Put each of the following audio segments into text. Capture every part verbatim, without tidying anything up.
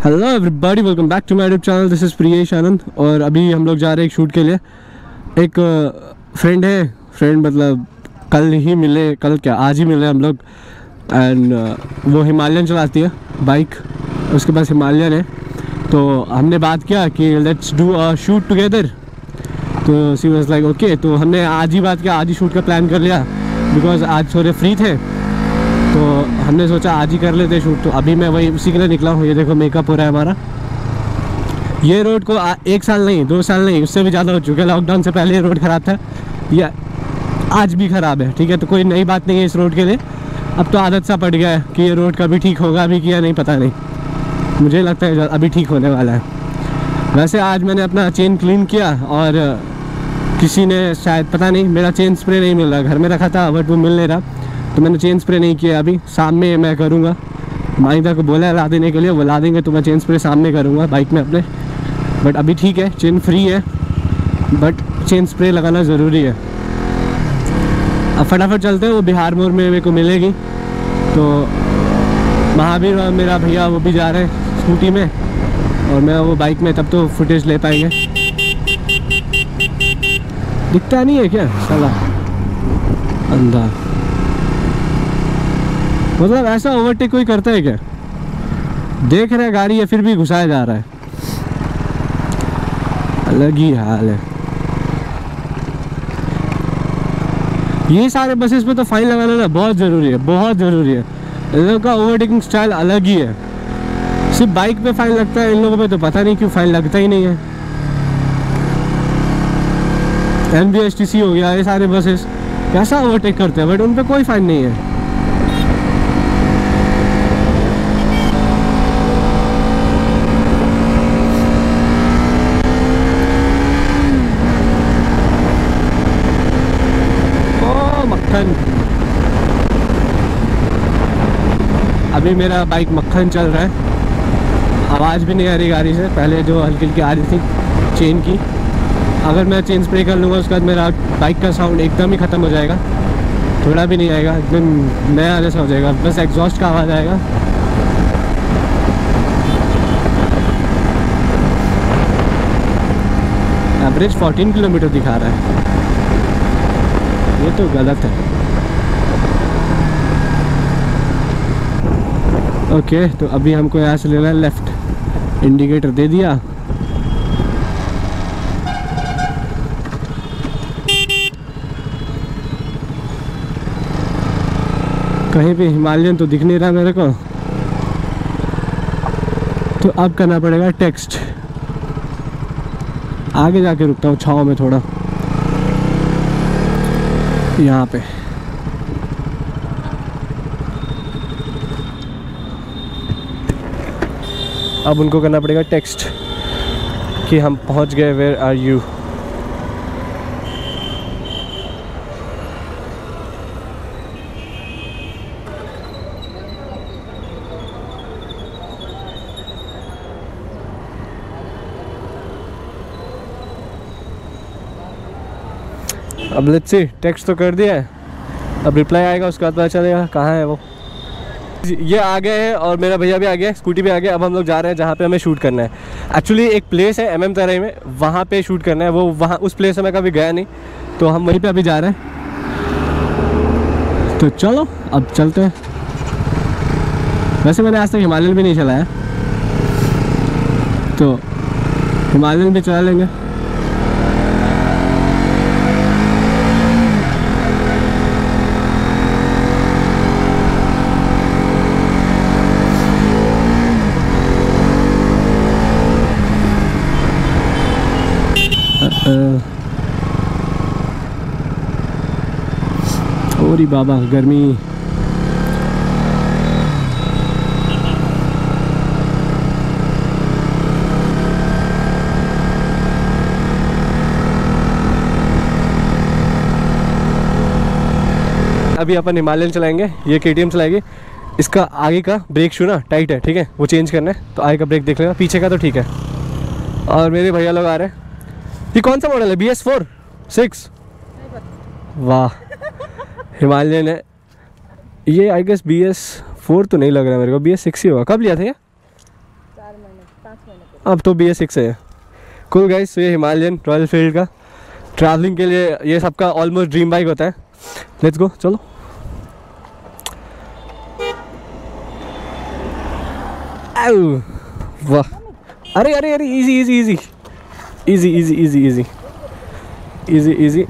Hello everybody, welcome back to my YouTube channel. This is Priyesh Anand. और अभी हम लोग जा रहे हैं एक शूट के लिए। एक फ्रेंड है, फ्रेंड मतलब कल ही मिले, कल क्या आज ही मिले हम लोग। एंड वो हिमालयन चलाती है बाइक, उसके पास हिमालयन है। तो हमने बात किया कि let's do a shoot together. तो सी वाज लाइक ओके। तो हमने आज ही बात किया, आज ही शूट का प्लान कर लिया बिकॉज आज थोड़े फ्री थे। तो हमने सोचा आज ही कर लेते शूट। तो अभी मैं वही उसी के लिए निकला हूँ। ये देखो मेकअप हो रहा है हमारा। ये रोड को एक साल नहीं, दो साल नहीं, उससे भी ज़्यादा हो चुका है। लॉकडाउन से पहले ये रोड ख़राब था, या आज भी ख़राब है। ठीक है, तो कोई नई बात नहीं है इस रोड के लिए। अब तो आदत सा पड़ गया है कि ये रोड कभी ठीक होगा, अभी किया नहीं पता नहीं। मुझे लगता है अभी ठीक होने वाला है। वैसे आज मैंने अपना चेन क्लीन किया और किसी ने शायद पता नहीं, मेरा चेन स्प्रे नहीं मिल रहा, घर में रखा था बट वो मिल नहीं रहा। तो मैंने चेन स्प्रे नहीं किया। अभी सामने मैं करूँगा, माइदा को बोला है ला देने के लिए, वो ला देंगे तो मैं चेन स्प्रे सामने करूँगा बाइक में अपने। बट अभी ठीक है, चेन फ्री है बट चेन स्प्रे लगाना ज़रूरी है। अब फटाफट चलते हैं, वो बिहार मोड़ में मेरे को मिलेगी। तो महावीर और मेरा भैया वो भी जा रहे हैं स्कूटी में और मैं वो बाइक में, तब तो फुटेज ले पाएंगे। दिखता नहीं है क्या साला अंधा? मतलब ऐसा ओवरटेक कोई करता है क्या? देख रहा है गाड़ी है फिर भी घुसाया जा रहा है। अलग ही हाल है। ये सारे बसेस पे तो फाइन लगाना ना बहुत ज़रूरी है, बहुत ज़रूरी है। इन लोगों का ओवरटेकिंग स्टाइल अलग ही है। सिर्फ बाइक पे फाइन लगता है, इन लोगों पे तो पता नहीं क्यों फाइन लगता ही नहीं है। N B S T C हो गया, ये सारे बसेस कैसा ओवरटेक करते हैं बट उन पर कोई फाइन नहीं है। अभी मेरा बाइक मक्खन चल रहा है, आवाज़ भी नहीं आ रही गाड़ी से। पहले जो हल्की हल्की आ रही थी चेन की, अगर मैं चेन स्प्रे कर लूँगा उसके बाद मेरा बाइक का साउंड एकदम ही ख़त्म हो जाएगा, थोड़ा भी नहीं आएगा, एकदम नया जैसा हो जाएगा, बस एग्जॉस्ट का आवाज़ आएगा। एवरेज चौदह किलोमीटर दिखा रहा है, ये तो गलत है। ओके okay, तो अभी हमको यहाँ से लेना है लेफ़्ट। इंडिकेटर दे दिया। कहीं भी हिमालयन तो दिख नहीं रहा मेरे को, तो अब करना पड़ेगा टेक्स्ट। आगे जाके रुकता हूँ छाँव में थोड़ा, यहाँ पे। अब उनको करना पड़ेगा टेक्स्ट कि हम पहुंच गए, वेयर आर यू। अब लेट्स सी, टेक्स्ट तो कर दिया है, अब रिप्लाई आएगा, उसके बाद पता चलेगा कहाँ है वो। ये आ गए हैं और मेरा भैया भी आ गया, स्कूटी भी आ गया। अब हम लोग जा रहे हैं जहाँ पे हमें शूट करना है। एक्चुअली एक प्लेस है एम एम तराई में, वहाँ पे शूट करना है। वो वहाँ उस प्लेस में मैं कभी गया नहीं, तो हम वहीं पे अभी जा रहे हैं। तो चलो अब चलते हैं। वैसे मैंने आज तक हिमालयन भी नहीं चलाया, तो हिमालयन भी चला लेंगे। ओरी बाबा गर्मी। अभी अपन हिमालयन चलाएंगे, ये के टी एम चलाएगी। इसका आगे का ब्रेक शू ना टाइट है, ठीक है, वो चेंज करना है। तो आगे का ब्रेक देख लेना, पीछे का तो ठीक है। और मेरे भैया लोग आ रहे हैं। ये कौन सा मॉडल है? B S four six? वाह, हिमालयन है ये। I guess B S four तो नहीं लग रहा मेरे को, बी एस सिक्स ही होगा। कब लिया था ये? चार महीने अब तो बी एस सिक्स है। कूल गाइस, ये हिमालयन रॉयल एनफील्ड का ट्रैवलिंग के लिए ये सबका ऑलमोस्ट ड्रीम बाइक होता है। लेट्स गो, चलो। आउ, वाह, अरे अरे अरे, easy easy easy easy easy easy easy easy easy.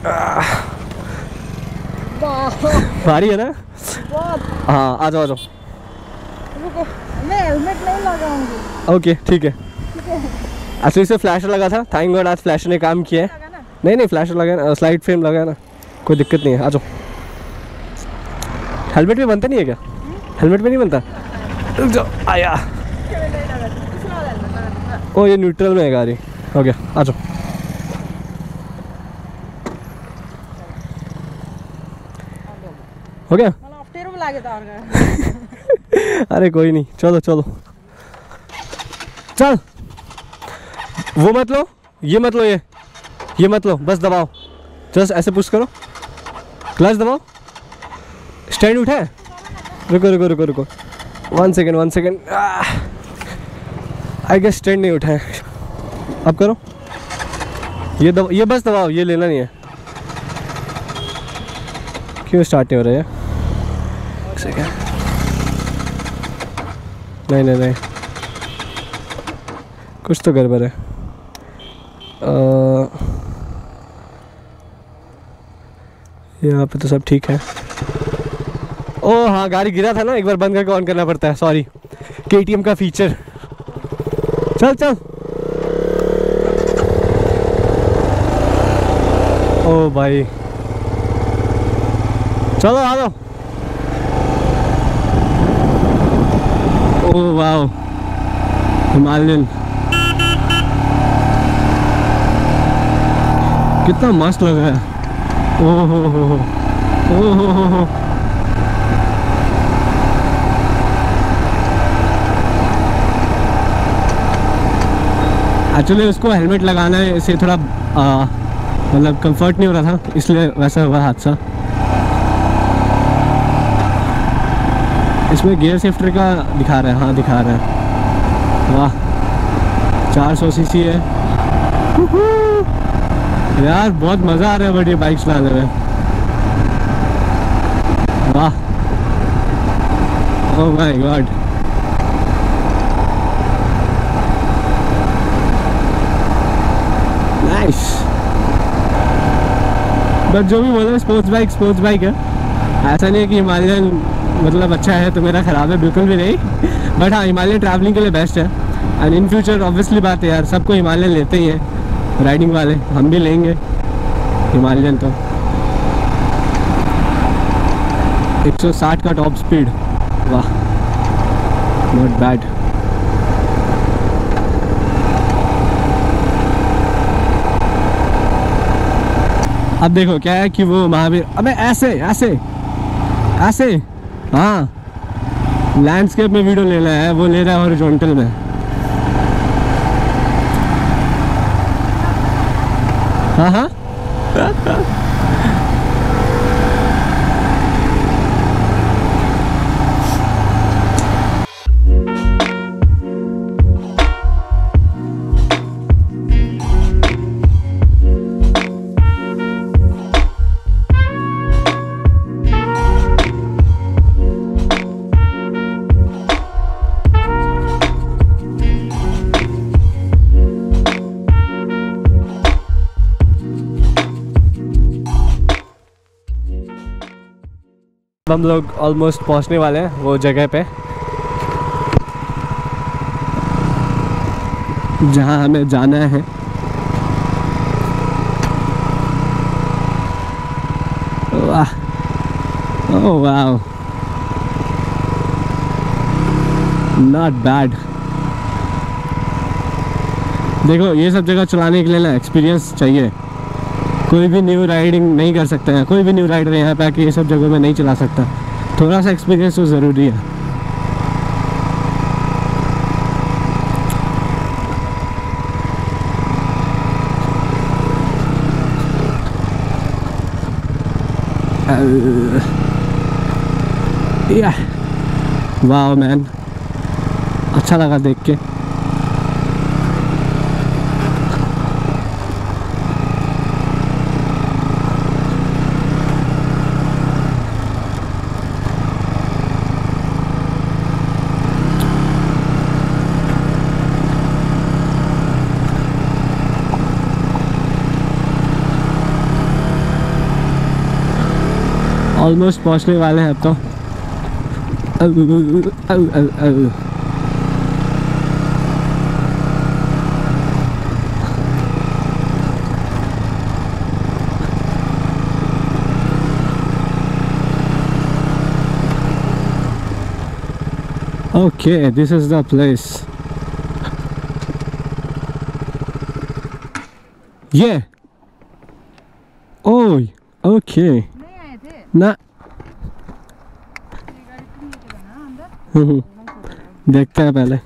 भारी है ना? हाँ, आ जाओ आ जाओ। मैं हेलमेट नहीं लगाऊंगी। ओके ठीक है। एक्चुअली से फ्लैशर लगा था, थैंक गॉड आज फ्लैशर ने काम किया है। नहीं नहीं, फ्लैशर लगा ना, स्लाइड फ्रेम लगा ना, कोई दिक्कत नहीं है। आ जाओ। हेलमेट में बनता नहीं है क्या? हेलमेट में नहीं बनता? रुक जाओ, आया। ओ ये न्यूट्रल में है गाड़ी। हो गया, आ जाओ। हो गया? अरे कोई नहीं, चलो चलो चल। वो मत लो, ये मत लो, ये ये मत लो, बस दबाओ, जस्ट ऐसे पुश करो, क्लच दबाओ। स्टैंड उठा है? रुको रुको रुको रुको, one second one second. I guess stand नहीं उठा है। अब करो, ये दबा, ये बस दबाओ, ये लेना नहीं है। क्यों स्टार्ट नहीं हो रहा है? एक सेकेंड, नहीं नहीं नहीं, कुछ तो गड़बड़ है। यहाँ पे तो सब ठीक है। ओ हाँ, गाड़ी गिरा था ना, एक बार बंद करके ऑन करना पड़ता है। सॉरी, के टी एम का फीचर। चल चल। ओ भाई, चलो आ जाओ। ओ वाओ, हिमालयन कितना मस्त लग रहा है। ओ हो हो हो, ओ हो हो हो। एक्चुअली उसको हेलमेट लगाना है, इससे थोड़ा मतलब कंफर्ट नहीं हो रहा था, इसलिए वैसा हुआ हादसा। इसमें गियर शिफ्टर का दिखा रहा है, हाँ दिखा रहा है। वाह, चार सौ सी सी है यार, बहुत मज़ा आ रहा है बट ये बाइक चलाने में। वाह, oh my god. Nice. But जो भी बोला, स्पोर्ट्स बाइक स्पोर्ट्स बाइक है, ऐसा नहीं है कि हिमालयन मतलब अच्छा है तो मेरा ख़राब है, बिल्कुल भी नहीं। बट हाँ, हिमालयन ट्रैवलिंग के लिए बेस्ट है। एंड इन फ्यूचर ऑब्वियसली बात है यार, सबको हिमालयन लेते ही हैं राइडिंग वाले, हम भी लेंगे हिमालयन। तो एक सौ साठ का टॉप स्पीड, वाह, नॉट बैड। अब देखो क्या है कि वो महावीर, अबे ऐसे ऐसे ऐसे, हाँ लैंडस्केप में वीडियो लेना है, वो ले रहा है हॉरिजॉन्टल में। हाँ हाँ हम लोग ऑलमोस्ट पहुंचने वाले हैं वो जगह पे जहां हमें जाना है। वाह, ओह वाह, नॉट बैड। देखो ये सब जगह चलाने के लिए ना एक्सपीरियंस चाहिए, कोई भी न्यू राइडिंग नहीं कर सकता है, कोई भी न्यू राइडर यहाँ पे आके ये सब जगहों में नहीं चला सकता। थोड़ा सा एक्सपीरियंस तो ज़रूरी है। वाह मैन, अच्छा लगा देख के। ऑलमोस्ट पहुंचने वाले हैं अब तो। औ, औ, औ, औ। Okay, this is the place. Yeah. Oh, okay. नहीं आए थे ना ये गाड़ी तुम लेके जाना अंदर। देखते हैं पहले।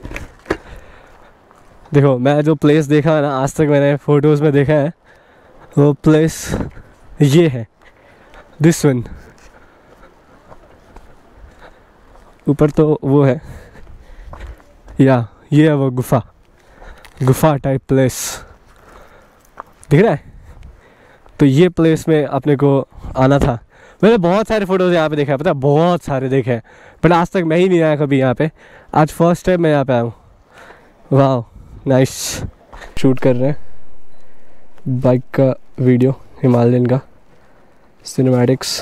देखो, मैं जो प्लेस देखा है ना आज तक, मैंने फोटोज़ में देखा है, वो प्लेस ये है, दिस वन। ऊपर तो वो है, या ये है वो गुफा, गुफा टाइप प्लेस दिख रहा है। तो ये प्लेस में अपने को आना था। मैंने बहुत सारे फोटोज़ यहाँ पे देखा है, पता है, बहुत सारे देखे हैं, बट आज तक मैं ही नहीं आया कभी यहाँ पे। आज फर्स्ट टाइम मैं यहाँ पे आया हूँ। वाह, नाइस। शूट कर रहे हैं बाइक का वीडियो, हिमालयन का सिनेमैटिक्स।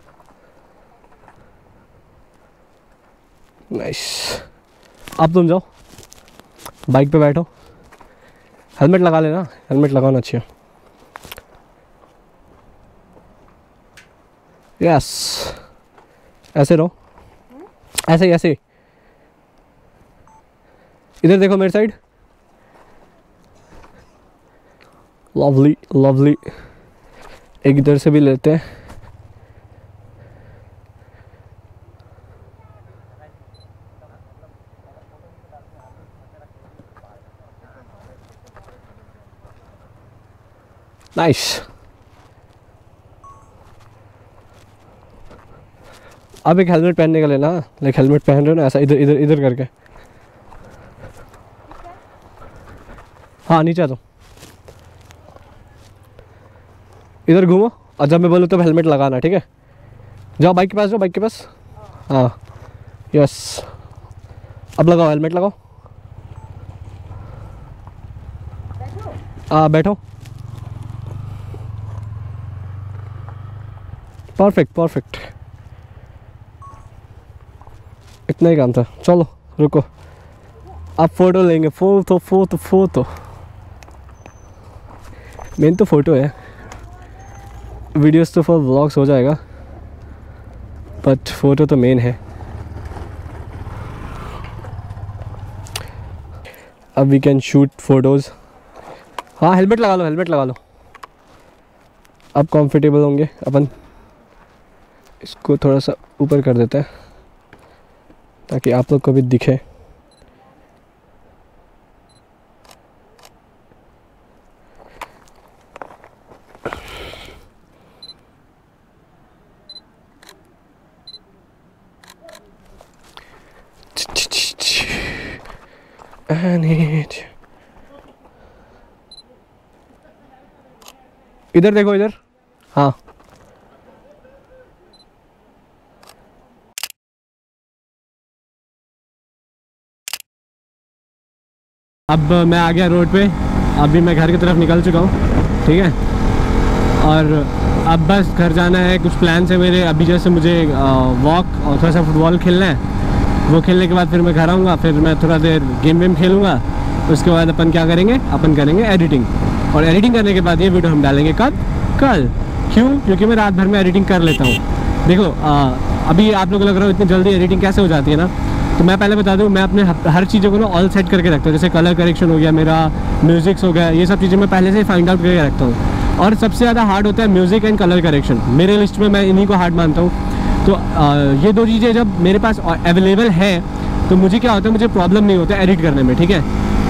नाइस। अब तुम जाओ, बाइक पे बैठो, हेलमेट लगा लेना, हेलमेट लगाना अच्छी है। यस, ऐसे रहो, ऐसे ही, ऐसे ही। इधर देखो मेरे साइड। Lovely lovely. एक इधर से भी लेते हैं। नाइस। अब एक हेलमेट पहनने का लेना, लाइक हेलमेट पहन रहे हो ना, ऐसा इधर इधर इधर करके। हाँ, नीचे आ जाओ, इधर घूमो, और जब मैं बोलूँ तब हेलमेट लगाना, ठीक है। जाओ बाइक के पास, जाओ बाइक के पास। हाँ, यस। अब लगाओ, हेलमेट लगाओ। हाँ, बैठो। परफेक्ट परफेक्ट, इतना ही काम था। चलो रुको, अब फोटो लेंगे। फोटो फोटो फोटो मेन तो फोटो है, वीडियोस तो फॉर व्लॉग्स हो जाएगा, बट फोटो तो मेन है। अब वी कैन शूट फोटोज़। हाँ, हेलमेट लगा लो, हेलमेट लगा लो। अब कंफर्टेबल होंगे अपन। इसको थोड़ा सा ऊपर कर देते हैं ताकि आप लोग को भी दिखे। इधर देखो, इधर। हाँ, अब मैं आ गया रोड पे। अभी मैं घर की तरफ निकल चुका हूँ, ठीक है। और अब बस घर जाना है। कुछ प्लान है मेरे। अभी जैसे मुझे वॉक और थोड़ा सा फुटबॉल खेलना है, वो खेलने के बाद फिर मैं घर आऊँगा, फिर मैं थोड़ा देर गेम वेम खेलूँगा। उसके बाद अपन क्या करेंगे, अपन करेंगे एडिटिंग। और एडिटिंग करने के बाद ये वीडियो हम डालेंगे कब? कल। क्यों? क्योंकि मैं रात भर में एडिटिंग कर लेता हूँ। देखो, आ, अभी आप लोग लग रहा हो इतनी जल्दी एडिटिंग कैसे हो जाती है ना, तो मैं पहले बता दूं, मैं अपने हर चीज़ों को ना ऑल सेट करके रखता हूँ। जैसे कलर करेक्शन हो गया मेरा, म्यूज़िक्स हो गया, ये सब चीज़ें मैं पहले से ही फाइंड आउट करके रखता हूँ। और सबसे ज़्यादा हार्ड होता है म्यूज़िक एंड कलर करेक्शन। मेरे लिस्ट में मैं इन्हीं को हार्ड मानता हूँ। तो आ, ये दो चीज़ें जब मेरे पास अवेलेबल है तो मुझे क्या होता है, मुझे प्रॉब्लम नहीं होता एडिट करने में, ठीक है।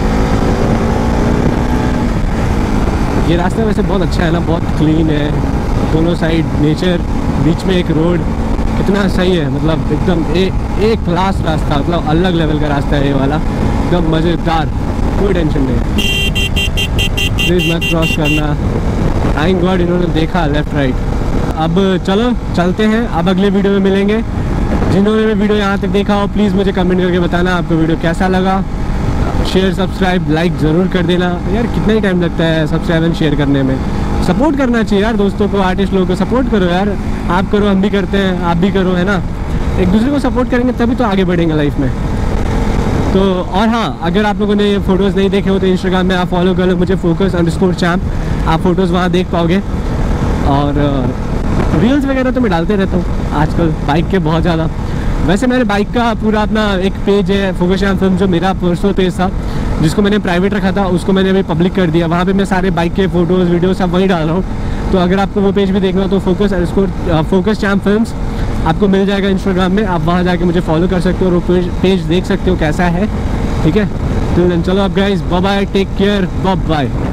ये रास्ता वैसे बहुत अच्छा है ना, बहुत क्लीन है, दोनों साइड नेचर, बीच में एक रोड, कितना सही है। मतलब एकदम ए, एक क्लास रास्ता, मतलब अलग लेवल का रास्ता है ये वाला, एकदम मज़ेदार, कोई टेंशन नहीं। प्लीज़ मत क्रॉस करना। थैंक गॉड इन्होंने देखा लेफ़्ट राइट। अब चलो चलते हैं, अब अगले वीडियो में मिलेंगे। जिन्होंने भी वीडियो यहाँ तक देखा हो प्लीज़ मुझे कमेंट करके बताना आपको वीडियो कैसा लगा। शेयर, सब्सक्राइब, लाइक ज़रूर कर देना। यार कितना ही टाइम लगता है सब्सक्राइब एंड शेयर करने में, सपोर्ट करना चाहिए यार दोस्तों को, आर्टिस्ट लोगों को सपोर्ट करो यार। आप करो, हम भी करते हैं, आप भी करो, है ना। एक दूसरे को सपोर्ट करेंगे तभी तो आगे बढ़ेंगे लाइफ में। तो और हाँ, अगर आप लोगों ने ये फ़ोटोज़ नहीं देखे हो तो इंस्टाग्राम में आप फॉलो कर लो मुझे, फोकस अंडरस्कोर चैम्प। आप फ़ोटोज़ वहाँ देख पाओगे। और रील्स वगैरह तो मैं डालते रहता हूँ आजकल बाइक के बहुत ज़्यादा। वैसे मेरे बाइक का पूरा अपना एक पेज है फोकस चैम्प फिल्म, जो मेरा पर्सनल पेज था जिसको मैंने प्राइवेट रखा था, उसको मैंने अभी पब्लिक कर दिया। वहाँ पे मैं सारे बाइक के फ़ोटोज़ वीडियो सब वहीं डाल रहा हूँ। तो अगर आपको वो पेज भी देखना हो तो focus underscore focus champ films आपको मिल जाएगा इंस्टाग्राम में। आप वहाँ जाके मुझे फॉलो कर सकते हो और वो पेज देख सकते हो कैसा है, ठीक है। तो चलो अब guys, bye bye, take care, bye bye.